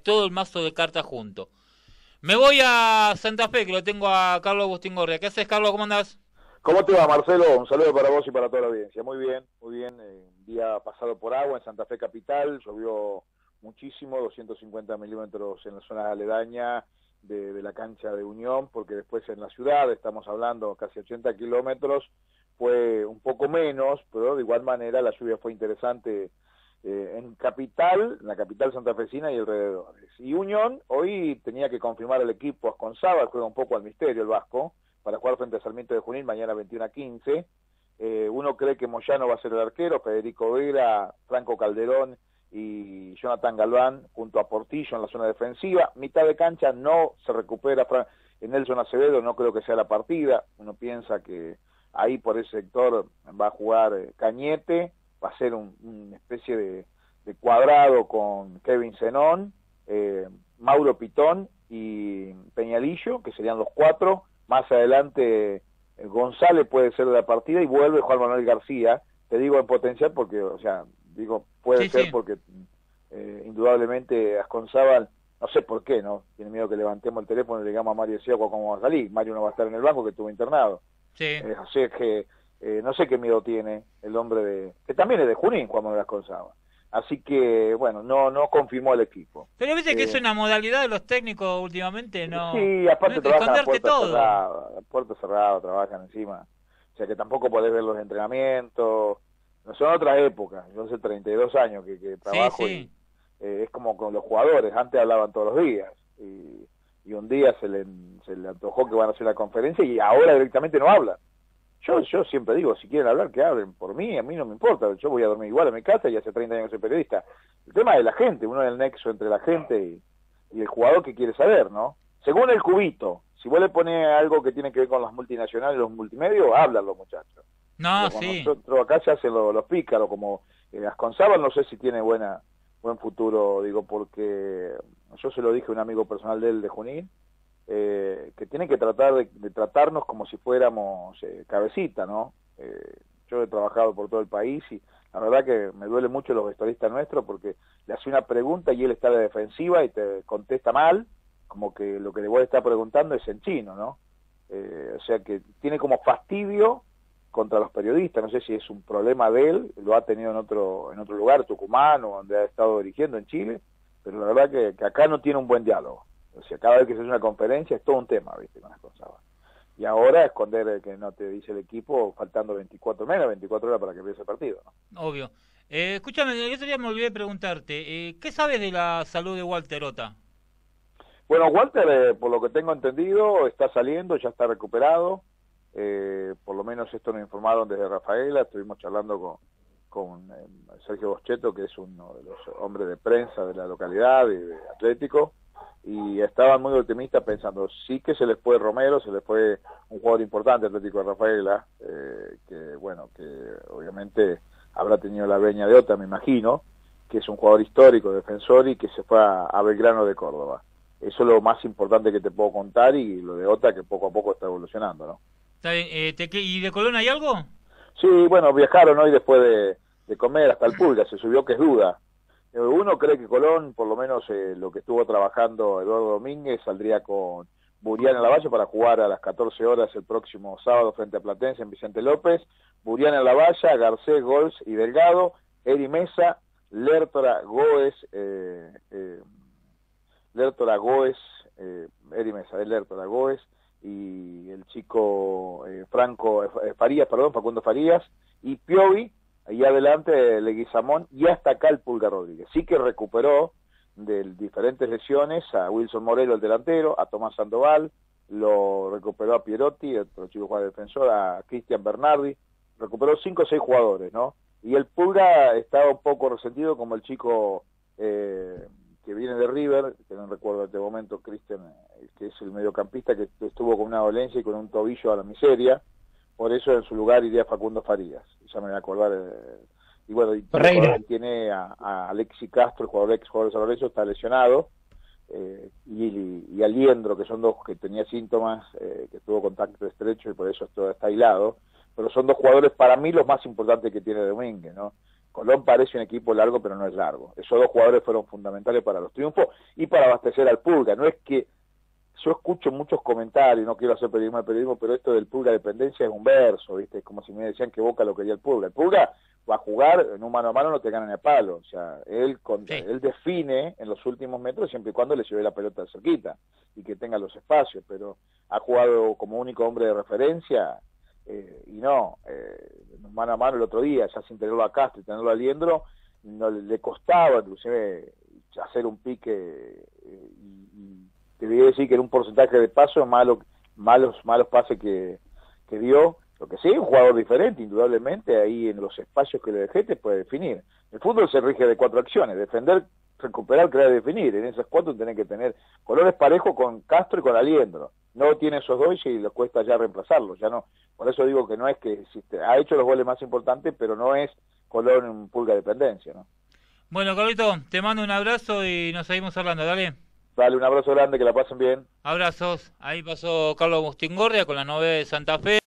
todo el mazo de cartas junto. Me voy a Santa Fe, que lo tengo a Carlos Agustín Gorria. ¿Qué haces, Carlos? ¿Cómo andás? ¿Cómo te va, Marcelo? Un saludo para vos y para toda la audiencia. Muy bien, muy bien. Día pasado por agua en Santa Fe capital, llovió muchísimo, 250 milímetros en la zona aledaña de la cancha de Unión, porque después en la ciudad, estamos hablando casi 80 kilómetros, fue un poco menos, pero de igual manera la lluvia fue interesante en la capital santafesina y alrededores. Y Unión hoy tenía que confirmar el equipo Asconzábal, juega un poco al misterio el Vasco, para jugar frente a Sarmiento de Junín mañana 21:15. Uno cree que Moyano va a ser el arquero, Federico Vera, Franco Calderón y Jonathan Galván junto a Portillo en la zona defensiva. Mitad de cancha no se recupera Nelson Acevedo, no creo que sea la partida. Uno piensa que ahí por ese sector va a jugar Cañete, va a ser una especie de cuadrado con Kevin Zenón, Mauro Pitón y Peñalillo, que serían los cuatro. Más adelante González puede ser de la partida y vuelve Juan Manuel García. Te digo en potencial porque, o sea, digo puede ser porque indudablemente Asconzábal, no sé por qué, ¿no? Tiene miedo que levantemos el teléfono y le digamos a Mario Ciego cómo va a salir. Mario no va a estar en el banco, que estuvo internado. O sea que no sé qué miedo tiene el hombre que también es de Junín, Juan Manuel Asconzábal. Así que, bueno, no confirmó el equipo. Pero viste que es una modalidad de los técnicos últimamente, ¿no? Sí, aparte no trabajan a puerta cerrada, trabajan encima. O sea que tampoco podés ver los entrenamientos. No son otras épocas. Yo hace 32 años que trabajo y es como con los jugadores. Antes hablaban todos los días. Y un día se le antojó que van a hacer la conferencia y ahora directamente no hablan. Yo siempre digo, si quieren hablar, que hablen por mí, a mí no me importa, yo voy a dormir igual en mi casa y hace 30 años que soy periodista. El tema es la gente, uno es el nexo entre la gente y el jugador que quiere saber, ¿no? Según el cubito, si vos le pones algo que tiene que ver con las multinacionales, los multimedios, hablan los muchachos. No, pero sí. Nosotros acá se hacen los pícaros, como Asconzábal, no sé si tiene buen futuro, digo, porque yo se lo dije a un amigo personal de él de Junín, que tiene que tratar de tratarnos como si fuéramos cabecita, ¿no? Yo he trabajado por todo el país y la verdad que me duele mucho los vestuaristas nuestros porque le hace una pregunta y él está de defensiva y te contesta mal, como que lo que le voy a estar preguntando es en chino, ¿no? O sea que tiene como fastidio contra los periodistas, no sé si es un problema de él, lo ha tenido en otro lugar, Tucumán, o donde ha estado dirigiendo en Chile, pero la verdad que acá no tiene un buen diálogo. O sea, cada vez que se hace una conferencia es todo un tema, ¿viste? Con las cosas. Y ahora esconder que no te dice el equipo faltando 24 horas para que empiece el partido, ¿no? Obvio. Escúchame, el otro día me olvidé de preguntarte, ¿qué sabes de la salud de Walter Ota? Bueno, Walter, por lo que tengo entendido, está saliendo, ya está recuperado. Por lo menos esto nos informaron desde Rafaela. Estuvimos charlando con Sergio Boschetto, que es uno de los hombres de prensa de la localidad, de Atlético. Y estaban muy optimistas pensando, sí que se les fue Romero, se les fue un jugador importante Atlético de Rafaela, que bueno, que obviamente habrá tenido la veña de Ota, me imagino, que es un jugador histórico, defensor, y que se fue a Belgrano de Córdoba. Eso es lo más importante que te puedo contar, y lo de Ota que poco a poco está evolucionando, ¿no? Está bien. ¿Y de Colón hay algo? Sí, bueno, viajaron hoy después de comer hasta el Pulga, se subió que es duda. Uno cree que Colón, por lo menos lo que estuvo trabajando Eduardo Domínguez, saldría con Burián en la Valle para jugar a las 14 horas el próximo sábado frente a Platense en Vicente López. Burián en la Valle, Garcés, Gols y Delgado, Eri Mesa, Lertora, Goes, Eri Mesa, Lertora, Goes y el chico Facundo Farías y Piovi. Ahí adelante Leguizamón y hasta acá el Pulga Rodríguez. Sí que recuperó de diferentes lesiones a Wilson Morelo, el delantero, a Tomás Sandoval, lo recuperó a Pierotti, otro chico jugador defensor, a Cristian Bernardi, recuperó 5 o 6 jugadores, ¿no? Y el Pulga estaba un poco resentido como el chico que viene de River, que no recuerdo en este momento, Cristian, que es el mediocampista que estuvo con una dolencia y con un tobillo a la miseria. Por eso en su lugar iría Facundo Farías. Ya me voy a acordar. Y bueno, tiene a Alexi Castro, el jugador de San Lorenzo, está lesionado. Y Aliendro, que son dos que tenía síntomas, que tuvo contacto estrecho y por eso está aislado. Pero son dos jugadores para mí los más importantes que tiene Domínguez, ¿no? Colón parece un equipo largo, pero no es largo. Esos dos jugadores fueron fundamentales para los triunfos y para abastecer al Pulga. No es que yo escucho muchos comentarios, no quiero hacer periodismo, pero esto del Pulga dependencia es un verso, ¿viste? Es como si me decían que Boca lo quería el Pulga. El Pulga va a jugar en un mano a mano, no te gana ni a palo. O sea, él define en los últimos metros siempre y cuando le lleve la pelota cerquita y que tenga los espacios, pero ha jugado como único hombre de referencia y mano a mano el otro día, ya sin tenerlo a Castro y tenerlo a Liendro, no le costaba inclusive hacer un pique y te voy a decir que en un porcentaje de pasos malos pases que dio. Lo que sí, un jugador diferente, indudablemente, ahí en los espacios que le dejé te puede definir. El fútbol se rige de 4 acciones: defender, recuperar, crear y definir. En esas 4 tenés que tener colores parejos con Castro y con Aliendro. No tiene esos 2 y les cuesta ya reemplazarlos. Ya no. Por eso digo que no es que ha hecho los goles más importantes, pero no es Colón en Pulga dependencia, ¿no? Bueno, Carlito, te mando un abrazo y nos seguimos hablando, dale. Dale, un abrazo grande, que la pasen bien. Abrazos. Ahí pasó Carlos Agustín Gorria con la novedad de Santa Fe.